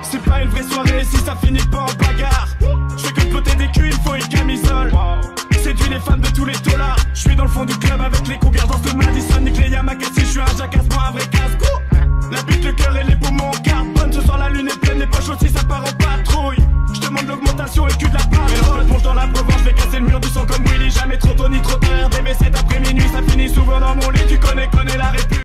C'est pas une vraie soirée si ça finit pas en bagarre. Je fais que de poter des culs, il faut une camisole. Séduit les femmes de tous les dollars. Je suis dans le fond du club avec les cougars dans ce Madison. Nique les Yamakasi, je suis un jacasse, moi un vrai casse-cou. La bite, le cœur et les poumons garde bonne. Ce soir la lune est pleine, les poches aussi ça part en patrouille. Je demande l'augmentation et que de la parole. Plonge dans la Provence, je vais casser le mur du son comme Willy. Jamais trop tôt ni trop tard, DV7 après minuit, ça finit souvent dans mon lit. Tu connais la république.